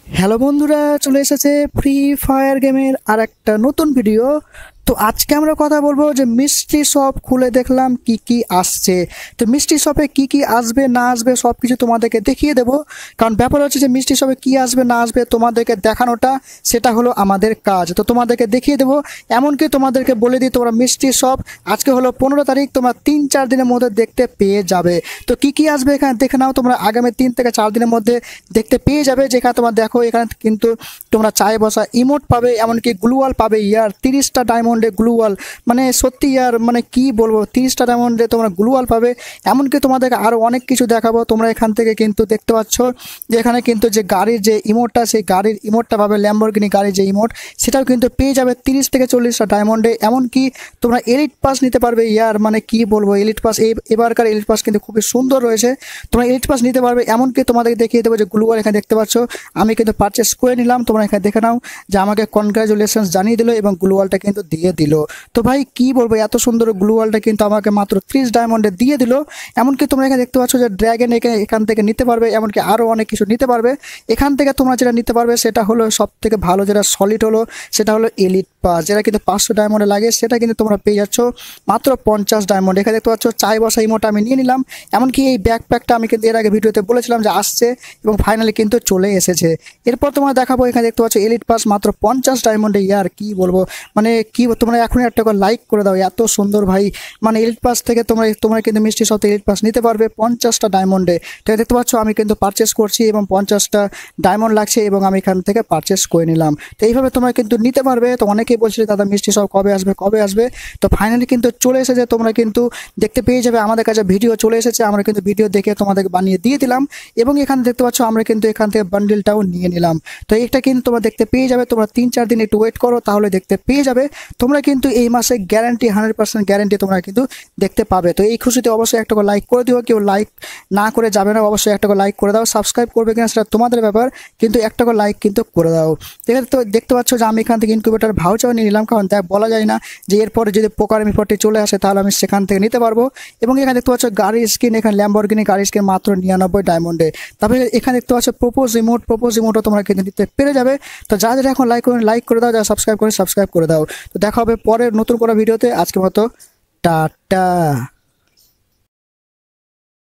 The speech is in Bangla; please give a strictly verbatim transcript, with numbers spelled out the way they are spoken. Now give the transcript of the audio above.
হ্যালো বন্ধুরা, চলে এসেছে ফ্রি ফায়ার গেমের আর একটা নতুন ভিডিও। তো আজকে আমরা কথা বলবো যে মিষ্টি শপ খুলে দেখলাম কি কি আসছে। তো মিষ্টি শপে কি কি আসবে না আসবে সব কিছু তোমাদেরকে দেখিয়ে দেবো। কারণ ব্যাপার হচ্ছে যে মিষ্টি শপে কি আসবে না আসবে তোমাদেরকে দেখানোটা সেটা হলো আমাদের কাজ। তো তোমাদেরকে দেখিয়ে দেবো, এমনকি তোমাদেরকে বলে দিই তোমরা মিষ্টি শপ আজকে হলো পনেরো তারিখ, তোমরা তিন চার দিনের মধ্যে দেখতে পেয়ে যাবে। তো কি কি আসবে এখানে দেখে নাও, তোমরা আগামী তিন থেকে চার দিনের মধ্যে দেখতে পেয়ে যাবে। যেখানে তোমরা দেখো এখানে কিন্তু তোমরা চায়ে বসা ইমোট পাবে, এমনকি গ্লুয়াল পাবে। ইয়ার তিরিশটা ডায়মন্ডে গ্লুয়াল, মানে সত্যি ইয়ার মানে কি বলবো, তিরিশটা ডায়মন্ডে তোমরা গ্লুয়াল পাবে। এমনকি তোমাদেরকে আরও অনেক কিছু দেখাবো। তোমরা এখান থেকে কিন্তু দেখতে পাচ্ছ যে এখানে কিন্তু যে গাড়ির যে ইমোটটা, সেই গাড়ির ইমোটটা পাবে, ল্যাম্বরগিনি গাড়ির যে ইমোট সেটাও কিন্তু পেয়ে যাবে তিরিশ থেকে চল্লিশটা ডায়মন্ডে। এমনকি তোমরা এলিট পাস নিতে পারবে। ইয়ার মানে কি বলবো, এলিট পাস এই এবারকার এলিট পাস কিন্তু খুবই সুন্দর রয়েছে। তোমরা এলিট পাস নিতে পারবে। এমনকি তোমাদেরকে দেখিয়ে দেবো যে গ্লুয়াল এখানে দেখতে পাচ্ছ আমি কিন্তু পারচেস করে নিলাম। তোমরা এখানে দেখে নাও যে আমাকে কনগ্রাচুলেশনস জানিয়ে দিল এবং গ্লুয়ালটা কিন্তু দিয়ে দিল। তো ভাই কি বলবো, এত সুন্দর গ্লুয়ালটা কিন্তু আমাকে মাত্র ত্রিশ ডায়মন্ডে দিয়ে দিল। এমনকি তোমরা এখানে দেখতে পাচ্ছ যে ড্র্যাগন এখানে এখান থেকে নিতে পারবে, এমনকি আরও অনেক কিছু নিতে পারবে। এখান থেকে তোমরা যেটা নিতে পারবে সেটা হলো সব থেকে ভালো, যেটা সলিড হলো সেটা হলো এলিট পাস, যেটা কিন্তু পাঁচশো ডায়মন্ডে লাগে, সেটা কিন্তু তোমরা পেয়ে যাচ্ছ মাত্র পঞ্চাশ ডায়মন্ড। এখানে দেখতে পাচ্ছ চাই বসা ইমোটা আমি নিয়ে নিলাম। এমনকি এই ব্যাকপ্যাকটা আমি কিন্তু এর আগে ভিডিওতে বলেছিলাম যে আসছে এবং ফাইনালি কিন্তু চলে এসেছে। এরপর তোমরা দেখাবো এখানে দেখতে পাচ্ছ এলিট পাস মাত্র পঞ্চাশ ডায়মন্ডে। ইয়ার কি বলবো, মানে কি তোমরা এখনই একটা করে লাইক করে দাও, এত সুন্দর ভাই। মানে এলিট পাস থেকে তোমরা তোমরা কিন্তু মিষ্টি শপ থেকে এলিট পাস নিতে পারবে পঞ্চাশটা ডায়মন্ডে। তো দেখতে পাচ্ছ আমি কিন্তু পারচেস করছি এবং পঞ্চাশটা ডায়মন্ড লাগছে এবং আমি এখান থেকে পারচেস করে নিলাম। তো এইভাবে তোমরা কিন্তু নিতে পারবে। তো অনেকেই বলছিলে দাদা মিষ্টি শপ কবে আসবে কবে আসবে, তো ফাইনালি কিন্তু চলে এসেছে। তোমরা কিন্তু দেখতে পেয়ে যাবে, আমাদের কাছে ভিডিও চলে এসেছে, আমরা কিন্তু ভিডিও দেখে তোমাদেরকে বানিয়ে দিয়ে দিলাম। এবং এখানে দেখতে পাচ্ছ আমরা কিন্তু এখান থেকে বান্ডেলটাও নিয়ে নিলাম। তো এটা কিন্তু তোমরা দেখতে পেয়ে যাবে। তোমরা তিন চার দিন একটু ওয়েট করো, তাহলে দেখতে পেয়ে যাবে। তোমরা কিন্তু এই মাসে গ্যারান্টি হান্ড্রেড পার্সেন্ট গ্যারান্টি তোমরা কিন্তু দেখতে পাবে। তো এই খুশিতে অবশ্যই একটা করে লাইক করে দিও, কেউ লাইক না করে যাবে না, অবশ্যই একটা করে লাইক করে দাও। সাবস্ক্রাইব করবে কিনা সেটা তোমাদের ব্যাপার, কিন্তু একটা করে লাইক কিন্তু করে দাও। ঠিক আছে, তো দেখতে পাচ্ছ যে আমি এখান থেকে ইনকিউবেটার ভাউচার নিয়ে নিলাম, কারণ দেখ বলা যায় না যে এরপরে যদি পোকার রিপোর্টটি চলে আসে তাহলে আমি সেখান থেকে নিতে পারবো। এবং এখানে দেখতে পাচ্ছ গাড়ির স্কিন, এখানে ল্যাম্বরগিনি গাড়ির স্কিন মাত্র নিরানব্বই ডায়মন্ডে। তারপরে এখানে দেখতে পাচ্ছ প্রপোজ ইমোট, প্রপোজ ইমোটও তোমরা কিন্তু নিতে পেরে যাবে। তো যা যারা এখন লাইক করে লাইক করে দাও, যারা সাবস্ক্রাইব করে সাবস্ক্রাইব করে দাও। তো দেখা হবে পরের নতুন কোনো ভিডিওতে। আজকের মতো টাটা।